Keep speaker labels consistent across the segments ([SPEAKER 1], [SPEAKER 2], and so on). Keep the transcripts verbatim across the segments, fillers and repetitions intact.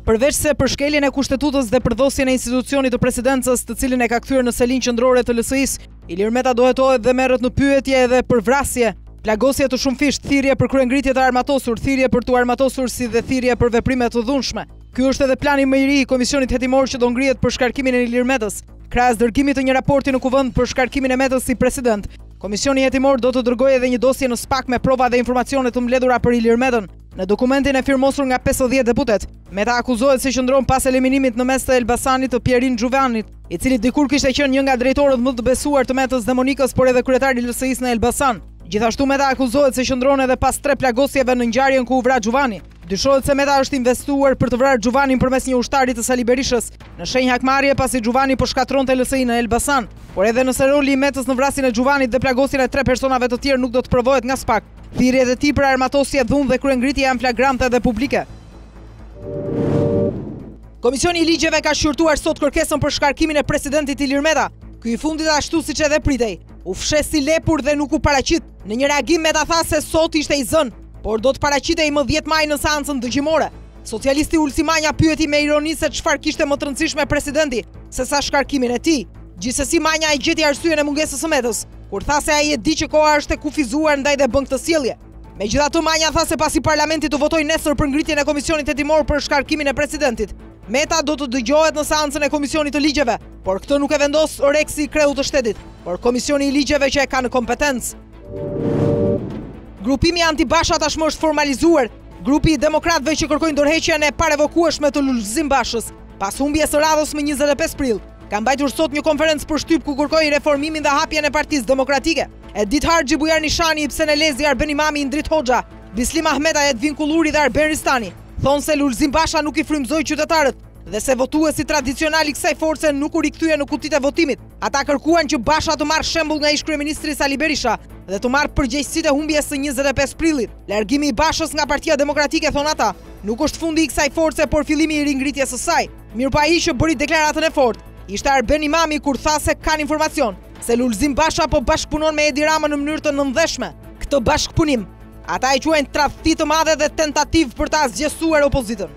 [SPEAKER 1] Përveç se për shkeljen e kushtetutës dhe përdhosjen e institucionit të presidencës, të cilin e ka kthyer në selin qendrore të L S I-s, Ilir Meta dohetohet dhe merret në pyetje edhe për vrasje, plagosje të shumëfisht, thirrje për kryengritje të armatosur, thirrje për tu armatosur si dhe thirrje për veprime të dhunshme. Ky është edhe plani më i ri i Komisionit Hetimor që do ngrihet për shkarkimin e Ilir Metës. Krahas dërgimit të një raporti në kuvend për shkarkimin e Metës si president, Komisioni Hetimor do të dërgojë edhe një dosje në SPAK me prova dhe informacione të mbledhura për Ilir Metën. Në dokumentin e firmosur nga pesëdhjetë deputet, Meta akuzohet se qëndron pas eliminimit në mes të Elbasanit të Pierin Xhuvanit, i cili dikur kishte qenë një nga drejtorët më të besuar të Metës dhe Monikës, por edhe kryetari i L S I-s në Elbasan. Gjithashtu Meta akuzohet se qëndron edhe pas tre plagosjeve në ngjarjen ku u vra Xhuvani. Dyshohet se Meta është investuar për të vrarë Xhuvanin përmes një ushtari të Sali Berishës, në shenjë hakmarrje pasi Xhuvani po shkatronte L S I në Elbasan. Por edhe nëse roli i Metës në vrasjen e Xhuvanit dhe plagosjen e tre personave të tjerë nuk do të provohet nga SPAK, thirrjet e tij për armatosje, dhunë dhe kryengritje janë flagrante dhe publike. Komisioni i ligjeve ka shqyrtuar sot kërkesën për shkarkimin e presidentit Ilir Meta. Ky i fundit ashtu siç edhe pritej, u fshes si lepur dhe nuk u paraqit. Në një reagim Meta tha se sot ishte i zënë, por do të paraqitej më dhjetë maj në seancën dëgjimore. Socialisti Ulsi Manja pyeti me ironi se çfarë kishte më të rëndësishme presidenti se sa shkarkimin e tij. Gjithsesi Manja i gjeti arsyeën e mungesës së Metës, kur tha se ai e di që koha është e kufizuar ndaj dhe bën këtë sjellje. Megjithatë Manja tha se pasi parlamenti të votojë nesër për ngritjen e Komisionit Hetimor për shkarkimin e presidentit, Meta do të dëgjohet në seancën e Komisionit të Ligjeve, por këtë nuk e vendos Oreksi i Kreut të Shtetit, por Komisioni i Ligjeve që e ka në kompetencë. Grupimi anti-Basha tashmë është formalizuar. Grupi i demokratëve që kërkojnë dorëheqjen e parevokueshme të Lulzim Bashës, pas humbjes së radhës më njëzet e pesë prill, ka mbajtur sot një konferencë për shtyp ku kërkoi reformimin dhe hapjen e Partisë Demokratike. Edit Harxhi, Bujar Nishani, Ibsen Elezi, Arben Imami, Indrit Hoxha, Bislim Ahmeta, Edvin Kulluri dhe Arben Ristani thonë se Lulzim Basha nuk i frymëzoi qytetarët dhe se votuesi tradicional i kësaj force nuk u rikthye në kutitë e votimit. Ata kërkuan që Basha të marrë shembull nga ish-kryeministri Sali Berisha dhe të marrë përgjegjësitë e humbjes së njëzet e pesë prillit. Largimi i Bashës nga Partia Demokratike, thon ata, nuk është fundi i kësaj force, por fillimi i ringritjes së saj. Mirpo ai që bëri deklaratën e fortë ishte Arben Imami kur tha se kanë informacion se Lulzim Basha po bashkëpunon me Edi Ramën në mënyrë të nëndeshme. Këtë bashkëpunim ata e quajnë tradhti të madhe dhe tentativë për ta zgjesuar opozitën.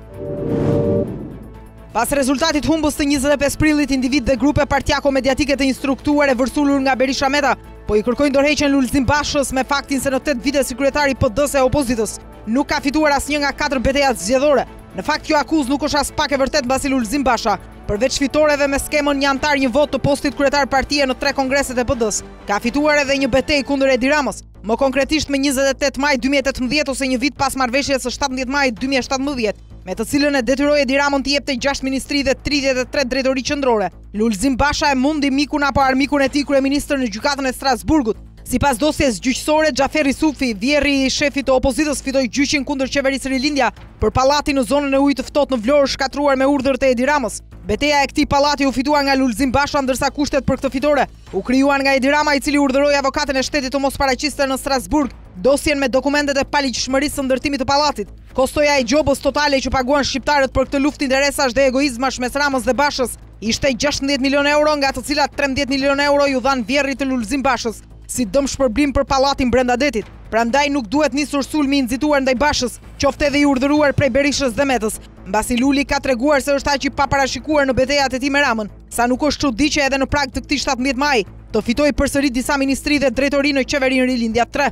[SPEAKER 1] Pas rezultatit humbës të njëzet e pesë prillit, individ dhe grupe partijako mediatike të instruktuar e vërsulur nga Berisha Meta po i kërkojnë dorëheqjen Lulzim Bashës me faktin se në tetë vite si kryetari P D-s e opozitës nuk ka fituar asnjë nga katër betejat zgjedhore. Në fakt kjo akuzë nuk është as pak e vërtet, mbasi Lulzim Basha, përveç fitoreve me skemën një antar një vot të postit kryetar partie në tre kongreset e P D-s, ka fituar edhe një betejë kundër Edi Ramës, më konkretisht me njëzet e tetë maj dy mijë e tetëmbëdhjetë ose një vit pas marrëveshjes së shtatëmbëdhjetë maj dy mijë e shtatëmbëdhjetë, me të cilën e detyroi Edi Ramën të jepte gjashtë ministri dhe tridhjetë e tre drejtori qendrore. Lulzim Basha e mundi mikun apo armikun e tij kryeministër në gjykatën e Strasburgut. Sipas dosjes gjyqësore, Xhaferi Sufi, vjerri i shefit të opozitës, fitoi gjyqin kundër qeverisë Rilindja për pallati në zonën e ujit të ftohtë në Vlorë, shkatruar me urdhër të Edi Ramës. Beteja e këtij pallati u fitua nga Lulzim Basha, ndërsa kushtet për këtë fitore u krijuan nga Edi Rama, i cili urdhëroi avokatën e shtetit të mos paraqiste në Strasburg dosjen me dokumentet e paligjshmërisë së ndërtimit të pallatit. Kostoja e gjobës totale që paguan shqiptarët për këtë luftë interesash dhe egoizmash mes Ramës dhe Bashës ishte gjashtëdhjetë milionë euro, nga të cilat trembëdhjetë milionë euro ju dhan vjerrit të Lulzim Bashës si dëm shpërblim për pallatin brenda detit. Prandaj nuk duhet nisur sulmi i nxituar ndaj Bashës, qoftë edhe i urdhëruar prej Berishës dhe Metës, mbasi Luli ka treguar se është aq i paparashikuar në betejat e tij me Ramën, sa nuk është çudi që edhe në prag të këtij shtatëmbëdhjetë maji të fitoi përsëri disa ministri dhe drejtori në qeverinë Rilindja tre.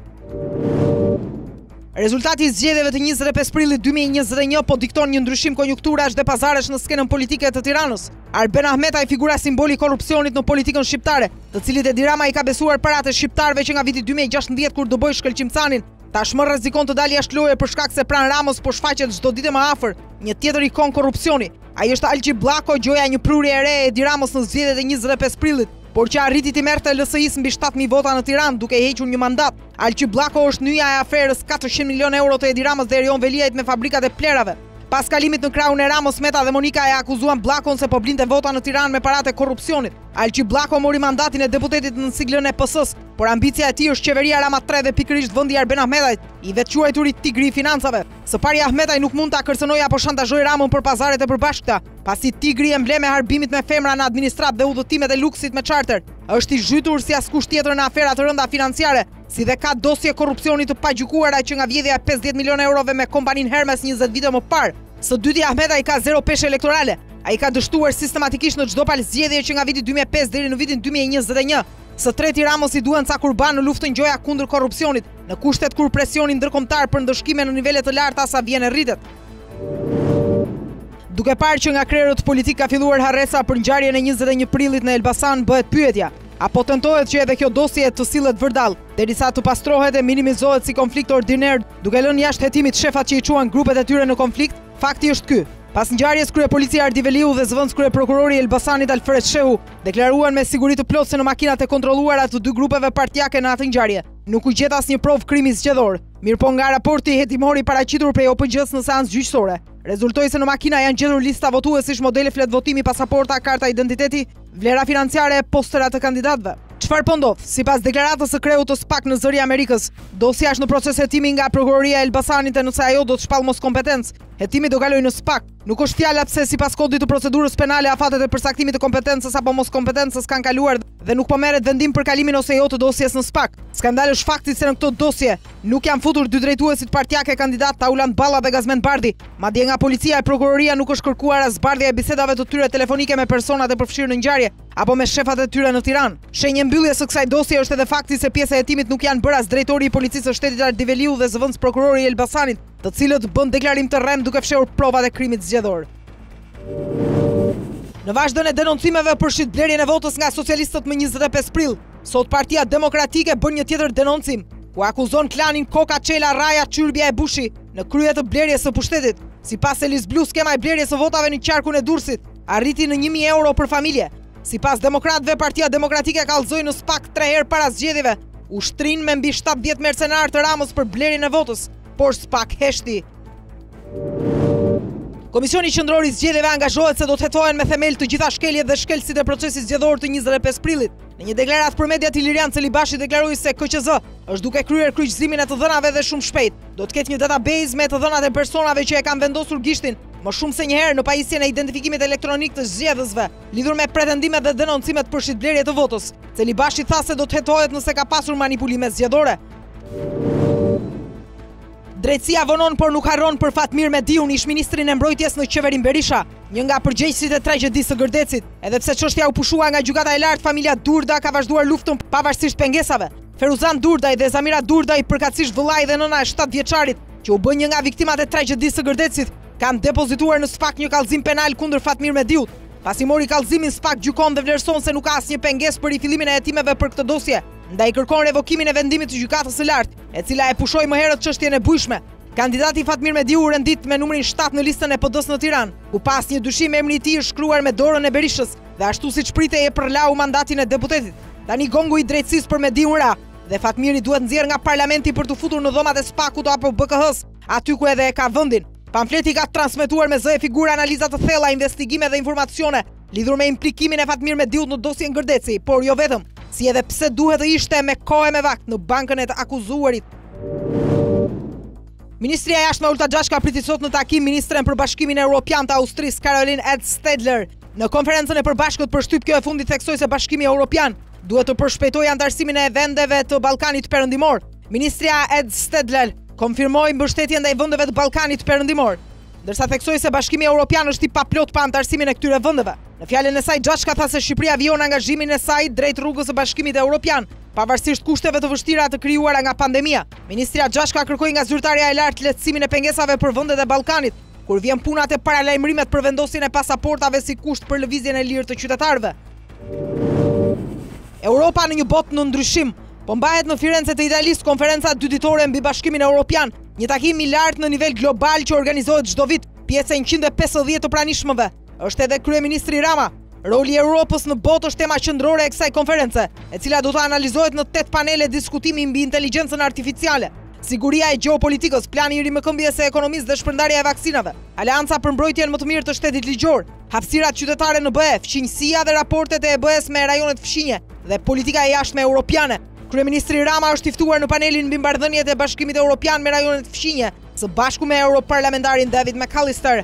[SPEAKER 1] Rezultati i zgjedhjeve të njëzet e pesë prillit dy mijë e njëzet e një po dikton një ndryshim konjunkturash dhe pazaresh në skenën politike të Tiranës. Arben Ahmeta, i figura simboli i korrupsionit në politikën shqiptare, të cilit Edi Rama i ka besuar paratë e shqiptarëve që nga viti dy mijë e gjashtëdhjetë kur doboi shkëlqimcanin, tashmë rrezikon të dalë jashtë loje për shkak se pranë Ramës po shfaqet çdo ditë më afër një tjetër ikon korrupsioni. Ai është Alqi Bllako, gjoja e një prurje e re e Edi Ramës në zgjedhjet e njëzet e pesë prillit, por që arriti të merrte L S I-s mbi shtatë mijë vota në Tiranë duke hequr një mandat. Alqi Bllako është nyja e aferës katërqind milionë euro të Edi Ramës dhe Erion Veliajt me fabrikat e plerave. Pas kalimit në krahun e Ramës, Meta dhe Monika e akuzuan Bllakon se po blinte vota në Tiranë me paratë e korrupsionit. Alqi Bllako mori mandatin e deputetit në siglën e P S-s, por ambicia e tij është qeveria Rama tre dhe pikërisht vendi i Arben Ahmetajt, i vetquajturit tigri i financave. Së pari Ahmetaj nuk mund ta kërcënojë apo shantazhojë Ramën për pazaret e përbashkëta, pasi tigri emblem e harbimit me femra në administrat dhe udhëtimet e luksit me charter është i zhytur si askush tjetër në afera të rënda financiare, si dhe ka dosje korrupsioni të pagjykuara që nga vjedhja e pesëdhjetë milionë eurove me kompaninë Hermes njëzet vite më parë. Së dyti, Ahmeta i ka zero peshë elektorale. Ai ka dështuar sistematikisht në çdo palë zgjedhje që nga viti dy mijë e pesë deri në vitin dy mijë e njëzet e një. Së treti, Ramos i duhen ca kurban në luftën gjoja kundër korrupsionit, në kushtet kur presioni ndërkombëtar për ndëshkime në nivele të larta sa vjen e rritet. Duke parë që nga krerët politik ka filluar harresa për ngjarjen e njëzet e një prillit në Elbasan, bëhet pyetja: apo tentohet që edhe kjo dosje të sillet vërdall, derisa të pastrohet e minimizohet si konflikt ordiner, duke lënë jashtë hetimit shefat që i quan grupet e tyre në konflikt? Fakti është ky. Pas ngjarjes, kryepolicia Ardiveliu dhe zëvendës kryeprokurori i Elbasanit Alfred Shehu deklaruan me siguri të plotë se në makinat e kontrolluara të dy grupeve partijake në atë ngjarje nuk u gjet asnjë provë krimi zgjedhor. Mirëpo nga raporti hetimori paraqitur prej O P G-s në seancë gjyqësore, rezultoi se në makina janë gjetur lista votuesish, modele flet votimi, pasaporta, karta identiteti, vlera financiare e postera të kandidatëve. Çfarë po ndodh? Sipas deklaratës së kreut të SPAK në zëri Amerikës, dosja është në proces hetimi nga prokuroria e Elbasanit, e nëse ajo do të shpall mos kompetencë, hetimi do kalojë në SPAK. Nuk është fjala pse sipas kodit të procedurës penale afatet e përsaktimit të kompetencës apo mos kompetencës kanë kaluar dhe nuk po merret vendim për kalimin ose jo të dosjes në SPAK. Skandali është fakti se në këtë dosje nuk janë futur dy drejtuesit partijake kandidat Taulant Balla dhe Gazmend Bardhi, madje nga policia e prokuroria nuk është kërkuar as zbardhja e bisedave të tyre telefonike me personat e përfshirë në ngjarje apo me shefat e tyre në Tiranë. Shenjë mbyllje së kësaj dosje është edhe fakti se pjesa e hetimit nuk janë bërë as drejtori i policisë së shtetit Ardiveliu dhe zëvendës prokurori i Elbasanit, të cilët bën deklarim të rrem duke fshehur provat e krimit zgjedhor. Në vazhdon e denoncimeve për shitblerjen e votës nga socialistët më njëzet e pesë prill, sot Partia Demokratike bën një tjetër denoncim, ku akuzon klanin Koka Çela Raja Çyrbja e Bushi në krye të blerjes së pushtetit. Sipas Elis Blu, skema e blerjes së votave në qarkun e Durrësit arriti në një mijë euro për familje. Sipas demokratëve, Partia Demokratike kallëzoi në SPAK tre herë para zgjedhjeve ushtrin me mbi shtatëdhjetë mercenar të Ramës për blerjen e votës, por SPAK heshti. Komisioni Qendror i Zgjedhjeve angazhohet se do të hetohen me themel të gjitha shkeljet dhe shkelësit e procesit zgjedhor të njëzet e pesë prillit. Në një deklaratë për mediat, Ilirian Celibashi deklaroi se K Q Z është duke kryer kryqëzimin e të dhënave dhe shumë shpejt do të ketë një database me të dhënat e personave që e kanë vendosur gishtin më shumë se një herë në pajisjen e identifikimit elektronik të zgjedhësve lidhur me pretendimet dhe denoncimet për shitblerje të votës. Celibashi tha se do të hetohet nëse ka pasur manipulime zgjedhore. Drejtësia vonon por nuk harron për Fatmir Mediun, ish-ministrin e mbrojtjes në qeverin Berisha, një nga përgjegjësit e tragjedisë së Gërdecit. Edhe pse çështja u pushua nga gjykata e lartë, familja Durda ka vazhduar luftën pavarësisht pengesave. Feruzan Durdaj dhe Zamira Durdaj, përkatësisht vëllai dhe nëna e shtatë vjeçarit, që u bën një nga viktimat e tragjedisë së Gërdecit, kanë depozituar në SPAK një kallëzim penal kundër Fatmir Mediut. Pasi mori kallëzimin, SPAK gjykon dhe vlerëson se nuk ka asnjë pengesë për rifillimin e hetimeve për këtë dosje. Ndaj kërkon revokimin e vendimit të gjykatës së lartë, e cila e pushoi më herët çështjen e bujshme. Kandidati Fatmir Mediu u rendit me numrin shtatë në listën e P D-s në Tiranë, ku pas një dyshim emri i tij është shkruar me dorën e Berishës dhe ashtu siç pritej e përlau mandatin e deputetit. Tani gongu i drejtësisë për Mediun ra dhe Fatmiri duhet nxjerr nga parlamenti për të futur në dhomat e SPAK-ut apo B K H-s, aty ku edhe e ka vendin. Pamfleti ka transmetuar me zë e figura analiza të thella, investigime dhe informacione lidhur me implikimin e Fatmir Mediut në dosjen Gërdeci, por jo vetëm, si edhe pse duhet të ishte me kohë me vakt në bankën e të akuzuarit. Ministria e Jashtme Ulta Gjashka priti sot në takim ministren për Bashkimin Evropian të Austrisë Caroline Edstedler. Në konferencën e përbashkët për shtyp kjo e fundit theksoi se Bashkimi Evropian duhet të përshpejtojë antarësimin e vendeve të Ballkanit Perëndimor. Ministria Edstedler konfirmoi mbështetjen ndaj vendeve të Ballkanit Perëndimor, ndërsa theksoi se Bashkimi Evropian është i paplot pa antarësimin e këtyre vendeve. Në fjalën e saj, Gjashka tha se Shqipëria vijon angazhimin e saj drejt rrugës së Bashkimit Evropian, pavarësisht kushteve të vështira të krijuara nga pandemia. Ministria Gjashka kërkoi nga zyrtarja e lartë lehtësimin e pengesave për vendet e Ballkanit, kur vjen punat e paralajmërimet për vendosjen e pasaportave si kusht për lëvizjen e lirë të qytetarëve. Europa në një botë në ndryshim. Po mbahet në Firenze të Italisë konferenca dyditore mbi Bashkimin Evropian, një takim i lartë në nivel global që organizohet çdo vit, pjesë e njëqind e pesëdhjetë të pranishmëve. Është edhe kryeministri Rama. Roli i Europës në botë është tema qendrore e kësaj konference, e cila do të analizohet në tetë panele diskutimi mbi inteligjencën artificiale, siguria e gjeopolitikës, plani i rimëkëmbjes së ekonomisë dhe shpërndarja e vaksinave, aleanca për mbrojtjen më të mirë të shtetit ligjor, hapësirat qytetare në B E, fqinjësia dhe raportet e E B E-s me rajonet fqinje dhe politika e jashtme europiane. Kryeministri Rama është i ftuar në panelin mbi marrëdhëniet e Bashkimit Evropian me rajonet fqinje, së bashku me europarlamentarin David McAllister.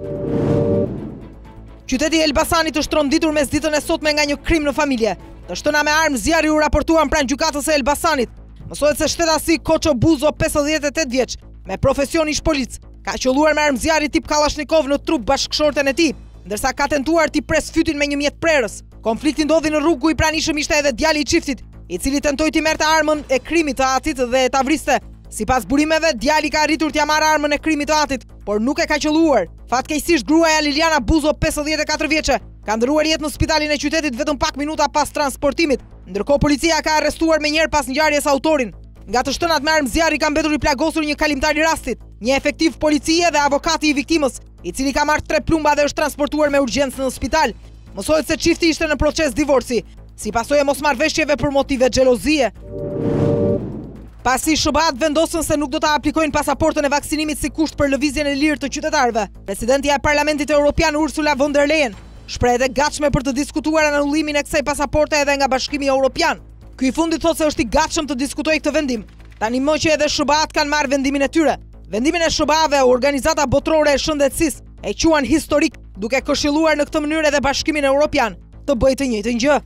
[SPEAKER 1] Qyteti i Elbasanit është tronditur mes ditën e sotme nga një krim në familje. Të shtëna me armë zjarri u raportuan pranë gjykatës së Elbasanit. Mësohet se shtetasi Koço Buzo, pesëdhjetë e tetë vjeç, me profesion ish polic, ka qelluar me armëzjarri tip Kalashnikov në trup bashkëshorten e tij, ndërsa ka tentuar t'i pres fytyn me një mjetprerës. Konflikti ndodhi në rrugë ku i pranishëm ishte edhe djali i çiftit, i cili tentoi t'i merrte armën e krimit të atit dhe ta vriste. Sipas burimeve, djali ka arritur t'ia marrë armën e krimit të atit, por nuk e ka qelluar. Fatkeqësisht gruaja Liliana Buzo, pesëdhjetë e katër vjeçe, ka ndëruar jetë në spitalin e qytetit vetëm pak minuta pas transportimit, ndërkohë policia ka arrestuar menjëherë pas ngjarjes autorin. Nga të shtënat me armëzjarri ka mbetur i plagosur një kalimtar i rastit, një efektiv policie dhe avokati i viktimës, i cili ka marrë tre plumba dhe është transportuar me urgjencë në spital. Mësohet se çifti ishte në proces divorci, si pasojë e mosmarrveshjeve për motive xhelozie. Pasi S B A-t vendosën se nuk do ta aplikojnë pasaportën e vaksinimit si kusht për lëvizjen e lirë të qytetarëve, presidentja e Parlamentit Evropian Ursula von der Leyen shprehet e gatshme për të diskutuar anullimin e kësaj pasaporte edhe nga Bashkimi Evropian. Ky i fundit thotë se është i gatshëm të diskutojë këtë vendim. Tani më që edhe S B A-t kanë marrë vendimin e tyre. Vendimin e S B A-ve, Organizata Botërore e Shëndetësisë e quan historik, duke këshilluar në këtë mënyrë edhe Bashkimin Evropian të bëjë të njëjtën gjë.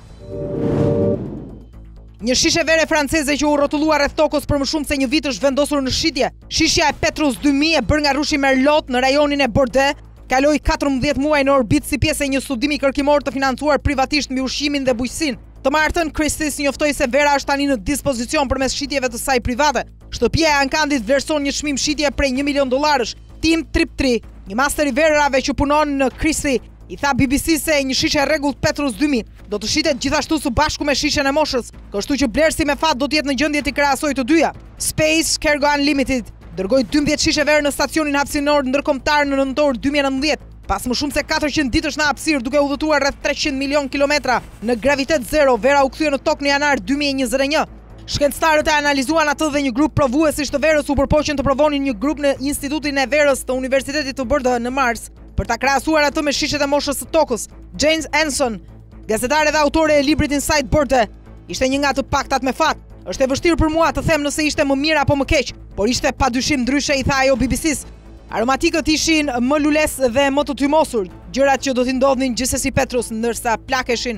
[SPEAKER 1] Një shishe vere franceze që u rrotullua rreth tokës për më shumë se një vit është vendosur në shitje. Shishja e Petrus dy mijë e bërë nga rushi Merlot në rajonin e Bordeaux kaloi katërmbëdhjetë muaj në orbit si pjesë e një studimi kërkimor të financuar privatisht mbi ushqimin dhe bujqësinë. Të martën, Christis njoftoi se vera është tani në dispozicion përmes shitjeve të saj private. Shtëpia e ankandit vlerëson një çmim shitje prej një milion dollarësh. Tim Triptri, një master i verave që punon në Christi, i tha B B C se një shishe e rregullt Petrus dy mijë do të shitet gjithashtu së bashku me shishen e moshës, kështu që blerësi me fat do të jetë në gjendje të krahasojë të dyja. Space Cargo Unlimited dërgoi dymbëdhjetë shishe verë në stacionin hapësinor ndërkombëtar në nëntor dy mijë e nëntëdhjetë, pas më shumë se katërqind ditësh në hapësirë duke udhëtuar rreth treqind milion kilometra në gravitet zero, vera u kthye në tokë në janar dy mijë e njëzet e një. Shkencëtarët e analizuan atë dhe një grup provuesish të verës u përpoqën të provonin një grup në Institutin e Verës të Universitetit të Bordeaux në Mars për ta krahasuar atë me shishet e moshës së tokës. James Anson, gazetare dhe autore e librit Inside Bordeaux, ishte një nga të paktat me fat. Është e vështirë për mua të them nëse ishte më mirë apo më keq, por ishte padyshim ndryshe, i tha ajo B B C-s. Aromatikët ishin më lules dhe më të tymosur, gjërat që do t'i ndodhnin gjithsesi Petrus, ndërsa plakeshin.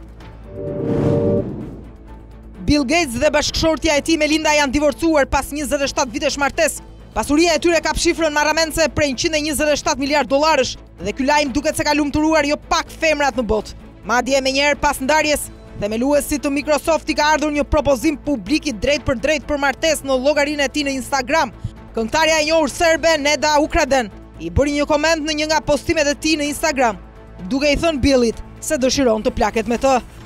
[SPEAKER 1] Bill Gates dhe bashkëshortja e tij Melinda janë divorcuar pas njëzet e shtatë vitesh martesë. Pasuria e tyre ka shifrën marramendse prej njëqind e njëzet e shtatë miliard dollarësh dhe ky lajm duket se ka lumturuar jo pak femrat në botë. Madje menjëherë pas ndarjes, themeluesi të Microsoft i ka ardhur një propozim publik i drejt për drejt për martesë në llogarinë e tij në Instagram. Këngëtarja e njohur serbe Neda Ukraden i bëri një koment në një nga postimet e tij në Instagram, duke i thënë Billit se dëshiron të plaket me të.